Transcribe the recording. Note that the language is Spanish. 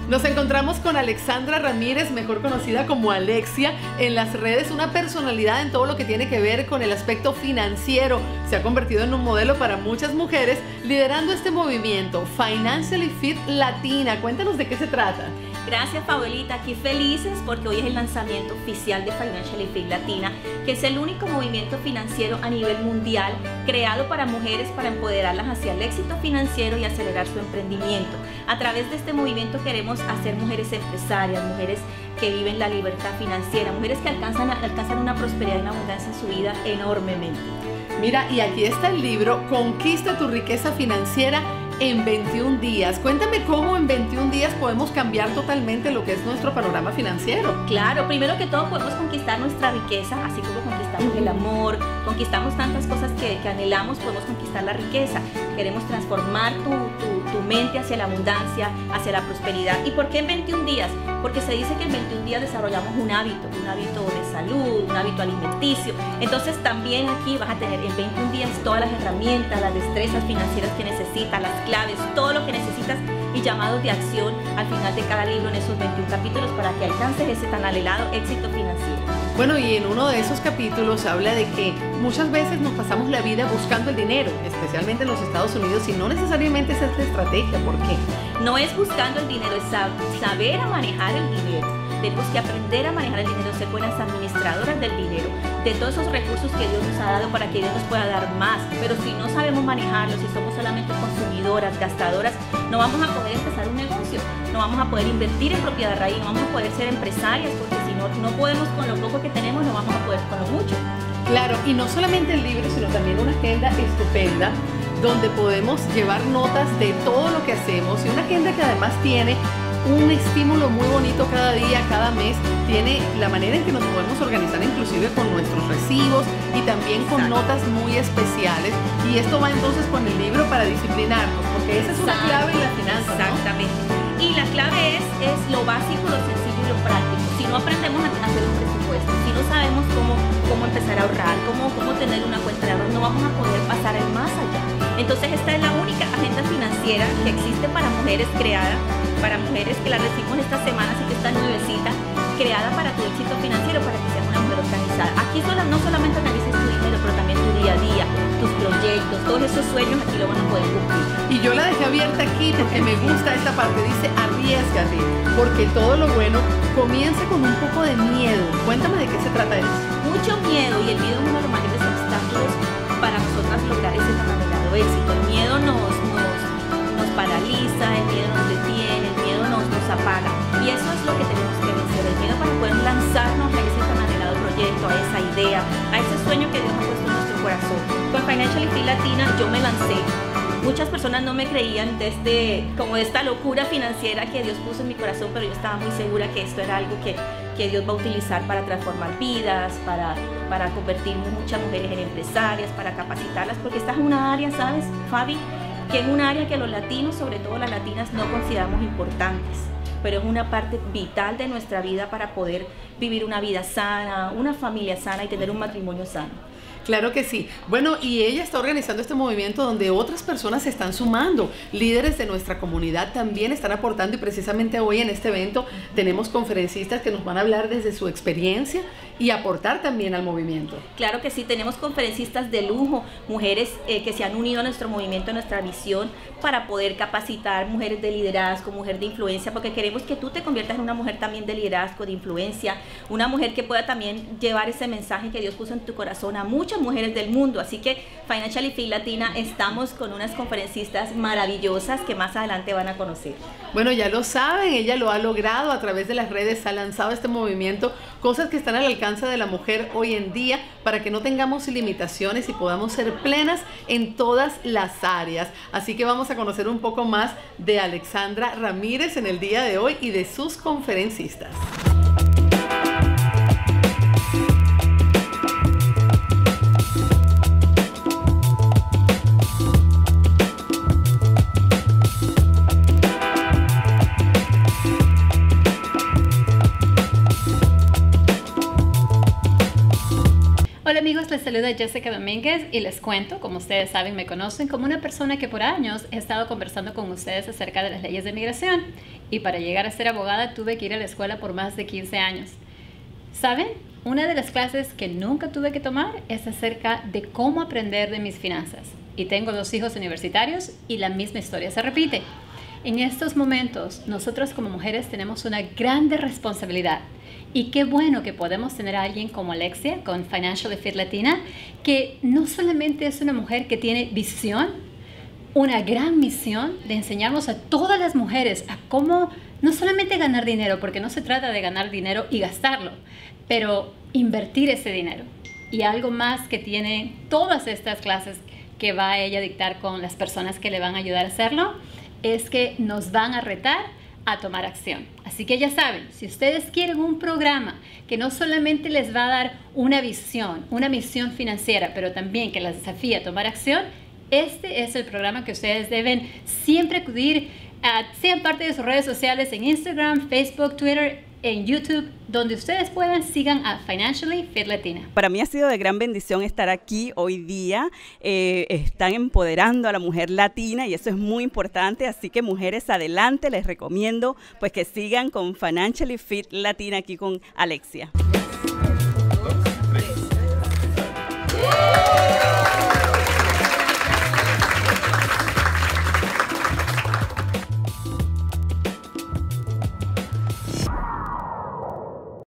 Nos encontramos con Alexandra Ramírez, mejor conocida como Alexia, en las redes, una personalidad en todo lo que tiene que ver con el aspecto financiero. Se ha convertido en un modelo para muchas mujeres, liderando este movimiento Financially Fit Latina. Cuéntanos de qué se trata. Gracias, Paulita. Aquí felices porque hoy es el lanzamiento oficial de Financially Fit Latina, que es el único movimiento financiero a nivel mundial creado para mujeres para empoderarlas hacia el éxito financiero y acelerar su emprendimiento. A través de este movimiento queremos hacer mujeres empresarias, mujeres que viven la libertad financiera, mujeres que alcanzan una prosperidad y una abundancia en su vida enormemente. Mira, y aquí está el libro Conquista tu riqueza financiera en 21 días. Cuéntame cómo en 21 días podemos cambiar totalmente lo que es nuestro panorama financiero. Claro, primero que todo podemos conquistar nuestra riqueza, así como conquistamos el amor, conquistamos tantas cosas que anhelamos, podemos conquistar la riqueza. Queremos transformar tu mente hacia la abundancia, hacia la prosperidad. ¿Y por qué en 21 días? Porque se dice que en 21 días desarrollamos un hábito de salud, un hábito alimenticio. Entonces también aquí vas a tener en 21 días todas las herramientas, las destrezas financieras que necesitas, las claves, todo lo que necesitas y llamados de acción al final de cada libro en esos 21 capítulos para que alcances ese tan anhelado éxito financiero. Bueno, y en uno de esos capítulos habla de que muchas veces nos pasamos la vida buscando el dinero, especialmente en los Estados Unidos, y no necesariamente esa es la estrategia. ¿Por qué? No es buscando el dinero, es saber a manejar el dinero. Tenemos que aprender a manejar el dinero, ser buenas administradoras del dinero, de todos esos recursos que Dios nos ha dado para que Dios nos pueda dar más. Pero si no sabemos manejarlos, si somos solamente consumidoras, gastadoras, no vamos a poder empezar un negocio, no vamos a poder invertir en propiedad raíz, no vamos a poder ser empresarias, porque si no podemos con lo poco que tenemos, no vamos a poder con lo mucho. Claro, y no solamente el libro, sino también una agenda estupenda donde podemos llevar notas de todo lo que hacemos, y una agenda que además tiene un estímulo muy bonito cada día, cada mes. Tiene la manera en que nos podemos organizar inclusive con nuestros recibos y también con notas muy especiales, y esto va entonces con el libro para disciplinarnos, porque esa es una clave en la finanza, ¿no? Exactamente. Y la clave es lo básico, lo sencillo y lo práctico. Si no aprendemos a hacer un presupuesto, si no sabemos cómo empezar a ahorrar, cómo tener una cuenta de ahorro, no vamos a poder pasar el más allá. Entonces esta es la única agenda financiera que existe para mujeres, creada para mujeres, que la recibimos esta semana, así que está nuevecita, creada para tu éxito financiero, para que seas una mujer organizada. Aquí no solamente analices tu dinero, pero también tu día a día, tus proyectos, todos esos sueños aquí lo van a poder cumplir. Y yo la dejé abierta aquí porque me gusta esta parte, dice arriésgate, porque todo lo bueno comienza con un poco de miedo. Cuéntame de qué se trata eso. Mucho miedo, y el miedo es uno de los mayores obstáculos para nosotras lograr ese tan anhelado éxito. El miedo nos paraliza, el miedo nos detiene, el miedo nos apaga, y eso es lo que tenemos que vencer, el miedo para poder lanzarnos a ese tan anhelado proyecto, a esa idea, a ese sueño que Dios ha puesto en nuestro corazón. Con Financially Fit Latina yo me lancé. Muchas personas no me creían de esta locura financiera que Dios puso en mi corazón, pero yo estaba muy segura que esto era algo que Dios va a utilizar para transformar vidas, para convertir muchas mujeres en empresarias, para capacitarlas, porque esta es una área, ¿sabes, Fabi?, que es un área que los latinos, sobre todo las latinas, no consideramos importantes, pero es una parte vital de nuestra vida para poder vivir una vida sana, una familia sana y tener un matrimonio sano. Claro que sí. Bueno, y ella está organizando este movimiento donde otras personas se están sumando. Líderes de nuestra comunidad también están aportando, y precisamente hoy en este evento tenemos conferencistas que nos van a hablar desde su experiencia y aportar también al movimiento. Claro que sí, tenemos conferencistas de lujo, mujeres que se han unido a nuestro movimiento, a nuestra visión, para poder capacitar mujeres de liderazgo, mujer de influencia, porque queremos que tú te conviertas en una mujer también de liderazgo, de influencia, una mujer que pueda también llevar ese mensaje que Dios puso en tu corazón a muchas mujeres del mundo. Así que Financially Fit Latina estamos con unas conferencistas maravillosas que más adelante van a conocer. Bueno, ya lo saben, ella lo ha logrado a través de las redes, ha lanzado este movimiento, cosas que están al alcance de la mujer hoy en día, para que no tengamos limitaciones y podamos ser plenas en todas las áreas. Así que vamos a conocer un poco más de Alexandra Ramírez en el día de hoy y de sus conferencistas. Hola amigos, les saluda Jessica Domínguez y les cuento, como ustedes saben, me conocen como una persona que por años he estado conversando con ustedes acerca de las leyes de migración, y para llegar a ser abogada tuve que ir a la escuela por más de 15 años. ¿Saben? Una de las clases que nunca tuve que tomar es acerca de cómo aprender de mis finanzas. Y tengo 2 hijos universitarios y la misma historia se repite. En estos momentos, nosotros como mujeres tenemos una grande responsabilidad. Y qué bueno que podemos tener a alguien como Alexia, con Financially Fit Latina, que no solamente es una mujer que tiene visión, una gran misión de enseñarnos a todas las mujeres a cómo no solamente ganar dinero, porque no se trata de ganar dinero y gastarlo, pero invertir ese dinero. Y algo más que tiene todas estas clases que va ella a dictar con las personas que le van a ayudar a hacerlo, es que nos van a retar a tomar acción. Así que ya saben, si ustedes quieren un programa que no solamente les va a dar una visión, una misión financiera, pero también que les desafíe a tomar acción, este es el programa que ustedes deben siempre acudir a, sean parte de sus redes sociales en Instagram, Facebook, Twitter, en YouTube, donde ustedes puedan, sigan a Financially Fit Latina. Para mí ha sido de gran bendición estar aquí hoy día. Están empoderando a la mujer latina y eso es muy importante, así que mujeres, adelante, les recomiendo pues que sigan con Financially Fit Latina aquí con Alexia.